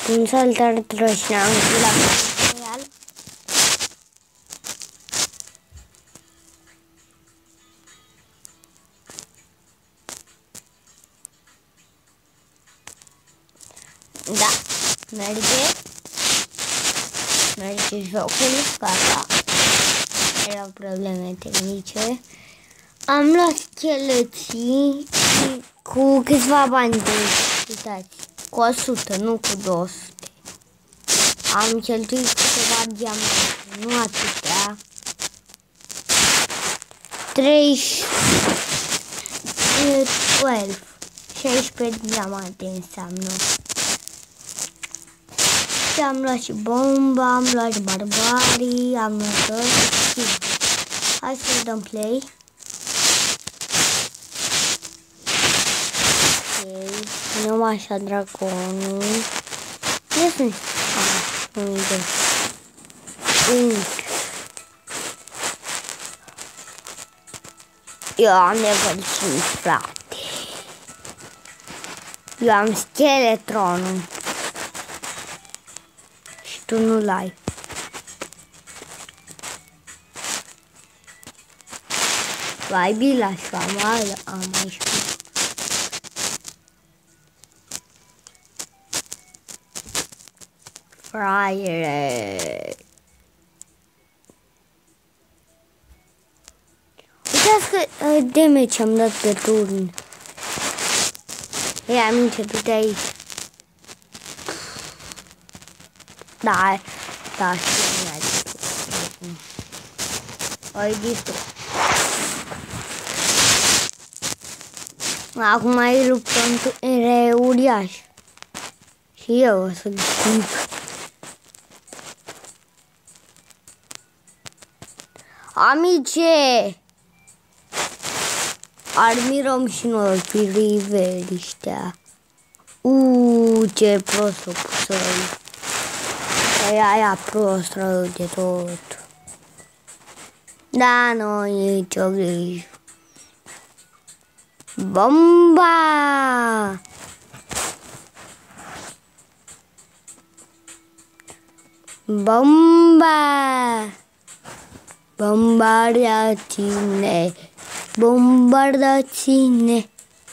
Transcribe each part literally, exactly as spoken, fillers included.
Un saltar trășneanul la material. Da, merge. Merge jocul, gata. Erau probleme tehnice. Am luat scheleții cu câțiva bani de uitați. Cu o sută, nu cu două sute. Am cheltuit câteva diamante, nu atâtea. treizeci, doisprezece, șaisprezece diamante înseamnă. Și am luat și bomba, am luat și barbarii, am luat tot. Hai să dăm play. Nu așa dragonul. Ce sunt? Ah, nu uite. Ink. Eu am level cinci, frate. Eu am Skeletronul. Și tu nu-l ai. Vai, bila și am, am aici. Fraiere. Uitați că uh, damage am dat pe turn. Ei, aminte, du-te aici. Da, da, știu, mi-a zis. Ai distrus. Acum ai luptă între uriaș. Și eu o să distrug. Amice! Admirăm și noi priveliștea. Uuu, ce prost o pus rău. Aia, aia, prost rău de tot. Da, nu e nicio grijă. Bomba! Bomba! Bombardați-ne! Bombardați-ne!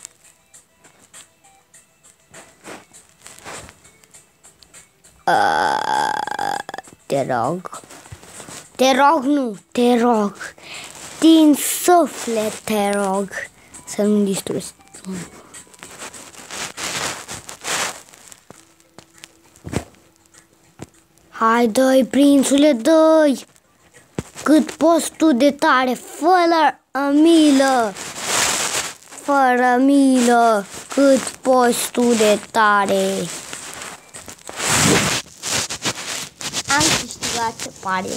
Te rog. Te rog, nu, te rog. Din suflet te rog să nu distrugi. Hai, dă-i, prințule, dă-i! Cât poți tu de tare, fără milă! Fără milă, cât poți tu de tare! Am câștigat, se pare.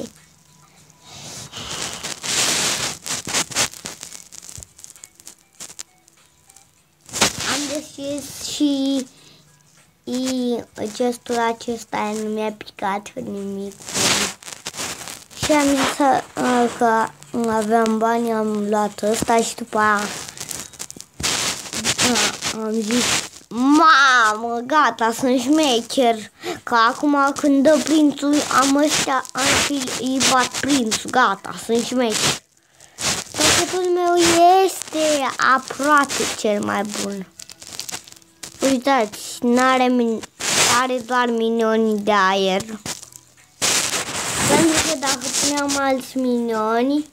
Am deschis și gestul acesta nu mi-a picat nimic. Și am zis că aveam bani, am luat ăsta și după aia am zis, mamă, gata, sunt șmecher, că acum când dă prințul, am ăștia, am fi, îi bat prințul, gata, sunt șmecher. Pachetul meu este aproape cel mai bun. Uitați, n-are, are doar minioni de aer. Pentru că dacă puneam alți minioni,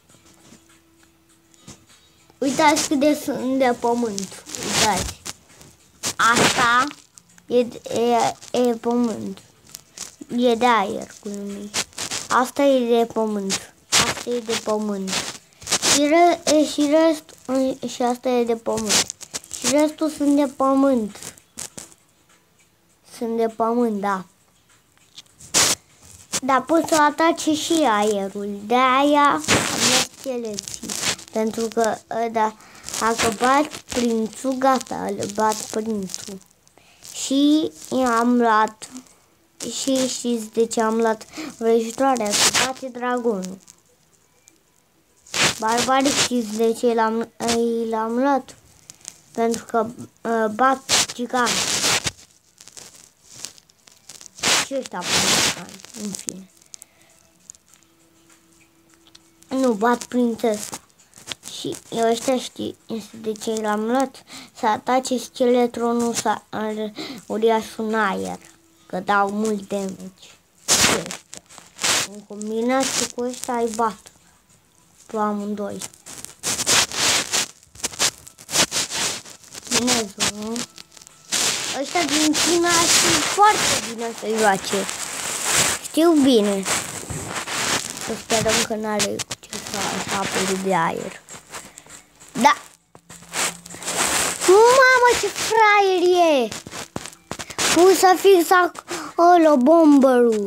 uitați cât de sunt de pământ. Uitați. Asta e, e, e pământ. E de aer, cum numiți. Asta e de pământ. Asta e de pământ. Și, re, e, și restul, și asta e de pământ. Și restul sunt de pământ. Sunt de pământ, da. Dar pot să atace și aerul. De aia am luat scheleții. Pentru că da, dacă bat prințul, gata, îl bat prințul. Și am luat. Și știți de ce am luat vrăjitoarea? Să bate dragonul. Barbarii, știți de ce l-am l-am luat? Pentru că uh, bat gigant. și ăștia prințani, în fine. Nu, bat prințesa. Și eu ăștia știi, este de ce l-am luat? Să atace scheletronul uriașul în aer, că dau mult damage. În combinație cu ăștia ai bat pe amândoi. Chinezul, nu? Ăștia din China știu foarte bine să joace. Știu bine. Să sperăm că n-are cu ce să apere de aer. Da! Mamă, ce fraier e! Pusă fix acolo bomberul.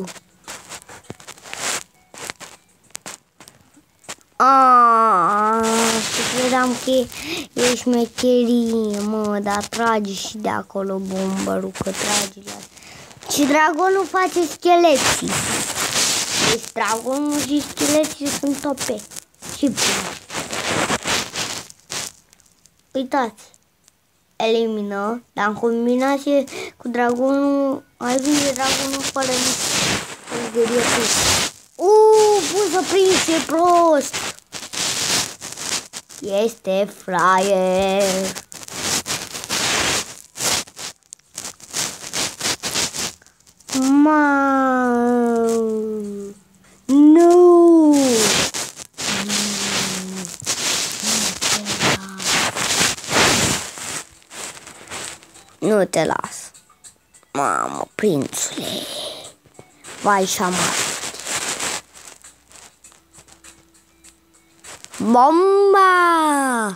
Aaaa, și credeam că e șmecherie, mă, dar trage și de acolo bomberul, că trage la... Și dragonul face scheleții. Deci dragonul și scheleții sunt tope. Și bine. Uitați, elimină, dar în combinație cu dragonul, mai vine dragonul fără nici Uuu, pus să prins, e prost. Este fraier. Mau. Nu. Nu te las. Mamă, prințule. Vai șamar. Bomba!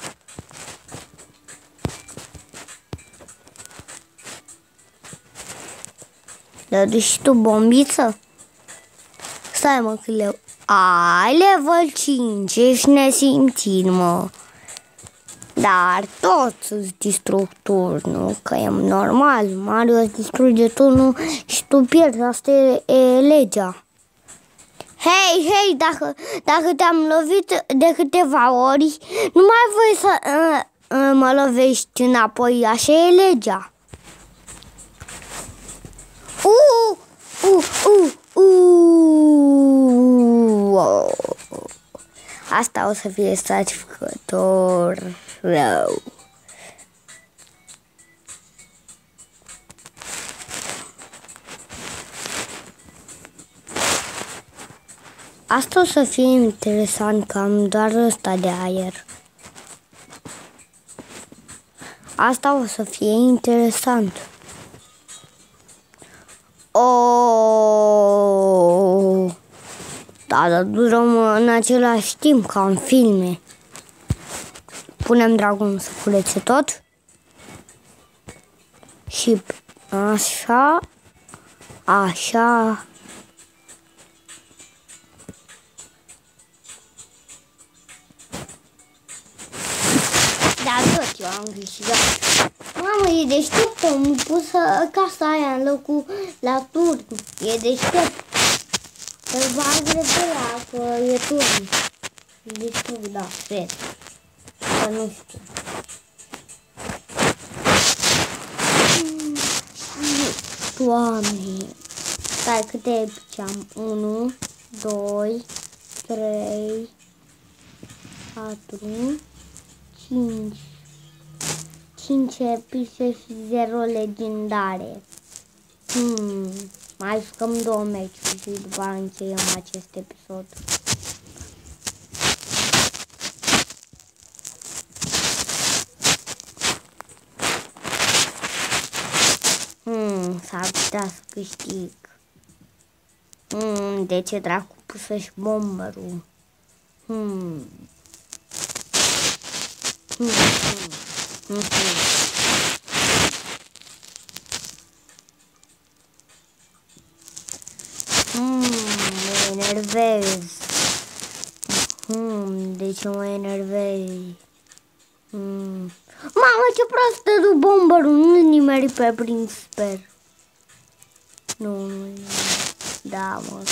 Dă și tu bombiță? Stai mă că le... Ai level cinci, ești nesimțit, mă. Dar tot sunt distructori, nu? Că e normal, Mario îți distruge turnul și tu pierzi, asta e, e legea. Hei, hei, dacă, dacă te-am lovit de câteva ori, nu mai voi să uh, uh, mă lovești înapoi, așa e legea. Uh, uh, uh, uh. Asta o să fie satisfăcător rău. Asta o să fie interesant, că am doar ăsta de aer. Asta o să fie interesant. Oh! Da, dar durăm în același timp, ca în filme. Punem dragonul să curețe tot. Și așa, așa. Da, tot eu am câștigat. Mamă, e deștept, am pus casa aia în locul la turn. E deștept. Îl bag de pe ea, că e turn. E deștept, da, cred. Că nu știu. Doamne. Stai, câte epici am? unu, doi, trei, patru, cinci. cinci epice și zero legendare. Hmm. Mai jucăm două meciuri și după aceea încheiem acest episod. Hmm, s-ar putea să câștig. Hmm, de ce dracu pusă-și bomberul? Hmm. Hmm, hmm. Hmm, hmm. Hmm, mă enervez. Hmm, de ce mă enervez? Hmm. Mamă, ce prost te du bomberul, nu-l nimeri pe prinț, sper. Nu, nu, da, mă,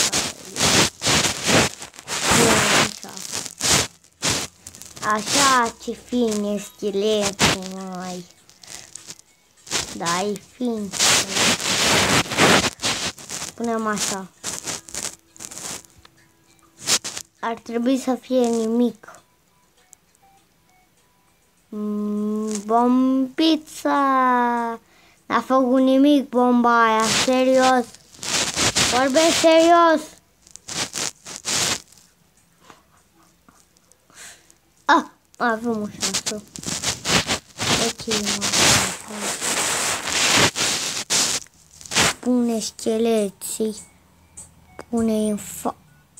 așa. Așa, ce fin e scheletul, măi. Da, e fin. punem așa. Ar trebui să fie nimic. Bom pizza! N-a făcut nimic bomba aia, serios. Vorbesc serios. Ah, avem o șansă. Ok, mă. Pune scheleții. Pune în față.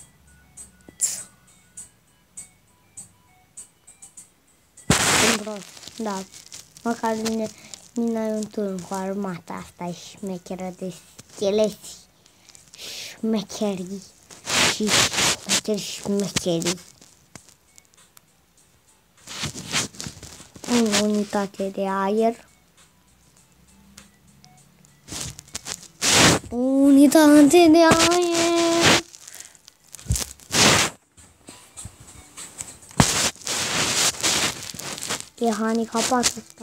Da, măcar mine, mine ai un turn cu armata asta e șmecheră de scheleți. Șmecherii și șmecheri șmecherii. În unitate de aer. Unitate de aer. E handicapat ăsta.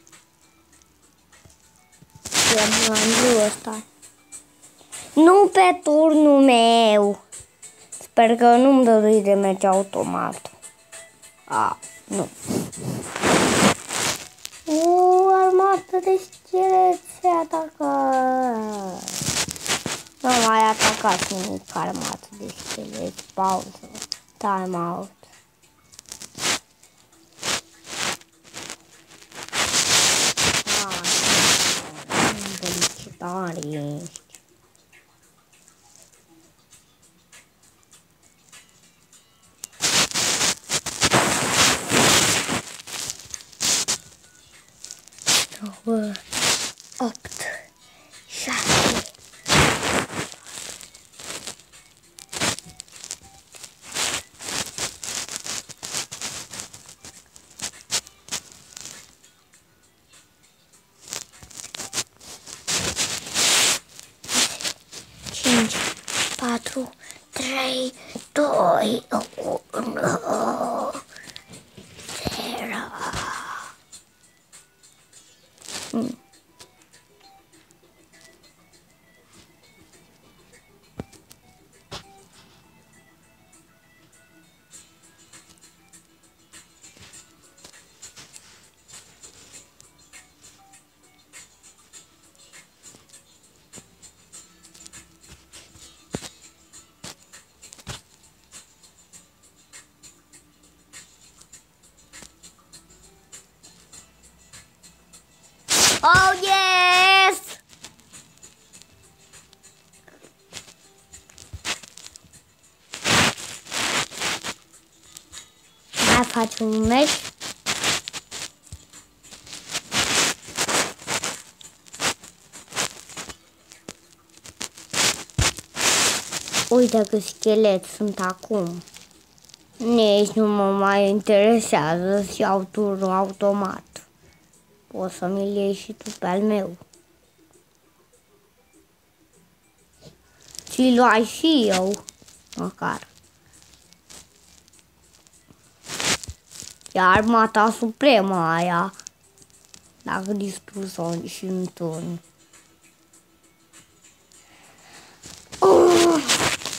E blandiu ăsta. Nu pe turnul meu. Sper că nu-mi dărui de merge automat. A, nu. O armată de scheleți se atacă. Nu mai atacați nimic armată de scheleți. Pauză. Time out. Tare ești. nouă, opt, șase. cinci, patru, trei, doi, unu, zero. Mm. Oh, yes! Mai faci un meci? Uite că schelet sunt acum. Nici nu mă mai interesează să iau turnul automat. O să mi-l iei și tu pe al meu. Și luai și eu, măcar. E armata supremă aia. Dacă distrus-o și în turn. Uh!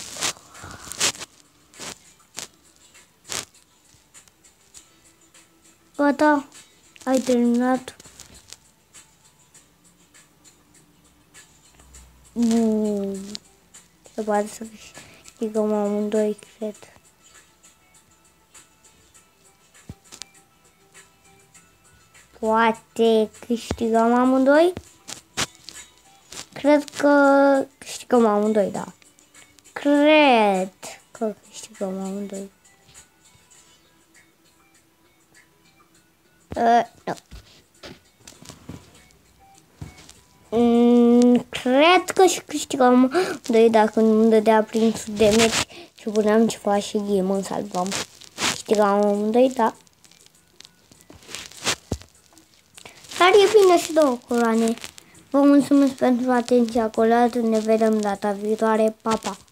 Gata, ai terminat. Buu. Se poate să câștigăm amândoi, cred. Poate câștigăm amândoi? Cred că câștigăm amândoi, da. Cred că câștigăm amândoi. Uh, no. Mm, cred că și câștigam doi dacă nu-mi dădea prințul de meci și puneam ceva și game în salvam. Câștigam amândoi, da. Dar e bine și două coloane. Vă mulțumesc pentru atenția acordată. Ne vedem data viitoare. Pa, pa!